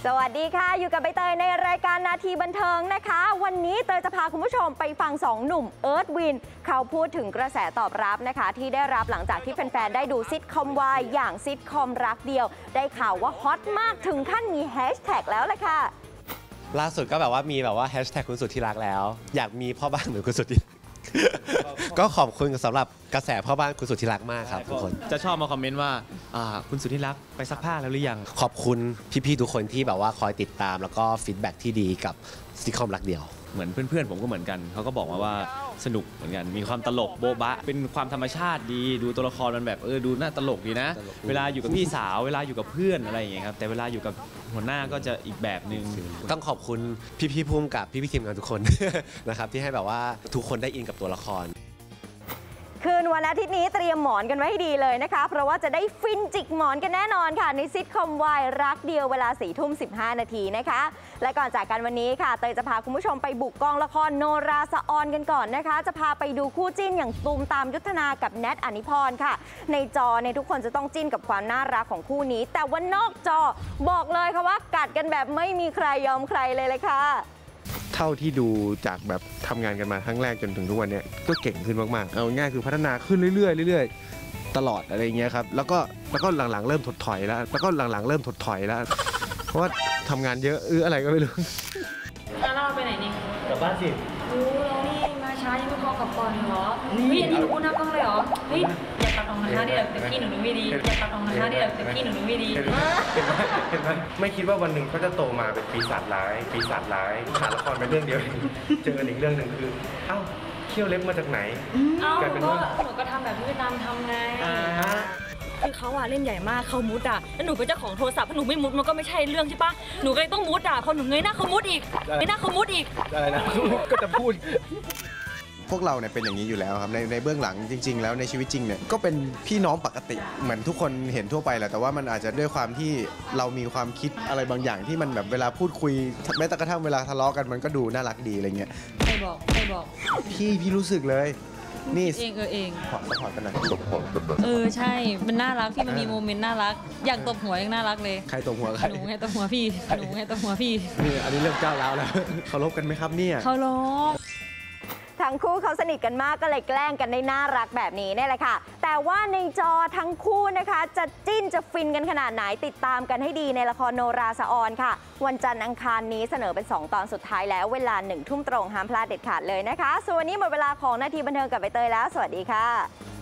สวัสดีค่ะอยู่กับใบเตยในรายการนาทีบันเทิงนะคะวันนี้เตยจะพาคุณผู้ชมไปฟัง2 หนุ่มเอิร์ธวินเขาพูดถึงกระแสตอบรับนะคะที่ได้รับหลังจากที่แฟนๆได้ดูซิทคอมวายอย่างซิทคอมรักเดียวได้ข่าวว่าฮอตมากถึงขั้นมีแฮชแท็กแล้วเลยค่ะล่าสุดก็แบบว่ามีแบบว่าแฮชแท็กคุณสุดที่รักแล้วอยากมีพ่อบ้านเหมือนคุณสุดที่ก็ขอบคุณสำหรับกระแสพ่อบ้านคุณสุดที่รักมากครับทุกคนจะชอบมาคอมเมนต์ว่าคุณสุดที่รักไปซักผ้าแล้วหรือยังขอบคุณพี่ๆทุกคนที่แบบว่าคอยติดตามแล้วก็ฟีดแบ็กที่ดีกับซิทคอมรักเดียวเหมือนเพื่อนๆผมก็เหมือนกันเขาก็บอกมาว่าสนุกเหมือนกันมีความตลกโบ๊ะบะเป็นความธรรมชาติดีดูตัวละครมันแบบดูน่าตลกดีนะเวลาอยู่กับพี่สาวเวลาอยู่กับเพื่อนอะไรอย่างเงี้ยครับแต่เวลาอยู่กับหัวหน้าก็จะอีกแบบนึงต้องขอบคุณพี่ๆภูมิกับพี่ๆทีมงานทุกคนนะครับที่ให้แบบว่าทุกคนได้อินกับตัวละครคืนวันอาทิตย์นี้เตรียมหมอนกันไว้ให้ดีเลยนะคะเพราะว่าจะได้ฟินจิกหมอนกันแน่นอนค่ะในซิทคอมวายรักเดียวเวลา4:15 นาทีนะคะและก่อนจากกันวันนี้ค่ะเตยจะพาคุณผู้ชมไปบุกกองละครโนราสะออนกันก่อนนะคะจะพาไปดูคู่จิ้นอย่างตูมตามยุทธนากับแนทอนิพรค่ะในจอในทุกคนจะต้องจิ้นกับความน่ารักของคู่นี้แต่ว่านอกจอบอกเลยค่ะว่ากัดกันแบบไม่มีใครยอมใครเลยค่ะเท่าที่ดูจากแบบทำงานกันมาครั้งแรกจนถึงทุกวันนี้ก็เก่งขึ้นมากๆเอาง่ายคือพัฒนาขึ้นเรื่อยๆตลอดอะไรเงี้ยครับแล้วก็หลังๆเริ่มถดถอยแล้วเพราะว่าทำงานเยอะอะไรก็ไม่รู้แล้วเราไปไหนนี่กลับบ้านสิเรานี่มาช้ายังไม่พอกลับก่อนเหรอนี่อันนี้หนูพูดหน้ากล้องเลยเหรอเฮ้ยอย่าตัดออกนะคะเดี๋ยวพี่หนูไม่ดีอย่าตัดออกนะคะเดี๋ยวพี่หนูไม่ดีเห็นไหมไม่คิดว่าวันหนึ่งเขาจะโตมาเป็นปีศาจร้ายขาละครเป็นเรื่องเดียวเจออีกเรื่องหนึ่งคือเอ้าเขี้ยวเล็บมาจากไหนหนูก็ทำแบบที่พี่ตามทำไงคือเขาเล่นใหญ่มากเขามุดแล้วหนูเป็นเจ้าของโทรศัพท์ถ้าหนูไม่มุดมันก็ไม่ใช่เรื่องใช่ปะหนูก็เลยต้องมุดพอหนูเงยหน้าเขามุดอีกอะไรนะก็จะพูดพวกเราเนี่ยเป็นอย่างนี้อยู่แล้วครับในเบื้องหลังจริงๆแล้วในชีวิตจริงเนี่ยก็เป็นพี่น้องปกติเหมือนทุกคนเห็นทั่วไปแหละแต่ว่ามันอาจจะด้วยความที่เรามีความคิดอะไรบางอย่างที่มันแบบเวลาพูดคุยแม้แต่กระทั่งเวลาทะเลาะกันมันก็ดูน่ารักดีอะไรเงี้ยใครบอกพี่รู้สึกเลยนี่เองขอสปอร์ตกันหน่อยใช่มันน่ารักที่มันมีโมเมนต์น่ารักอย่างตบหัวยังน่ารักเลยใครตบหัวใครหนูให้ตบหัวพี่นี่อันนี้เริ่มก้าวร้าวแล้วเคารพกันไหมครับเนี่ยเคารพทั้งคู่เขาสนิทกันมากก็เลยแกล้งกันได้น่ารักแบบนี้นี่แหละค่ะแต่ว่าในจอทั้งคู่นะคะจะจิ้นจะฟินกันขนาดไหนติดตามกันให้ดีในละครโนราสะออนค่ะวันจันทร์อังคารนี้เสนอเป็น2 ตอนสุดท้ายแล้วเวลา1 ทุ่มตรงห้ามพลาดเด็ดขาดเลยนะคะส่วนวันนี้หมดเวลาของนาทีบันเทิงกับใบเตยแล้วสวัสดีค่ะ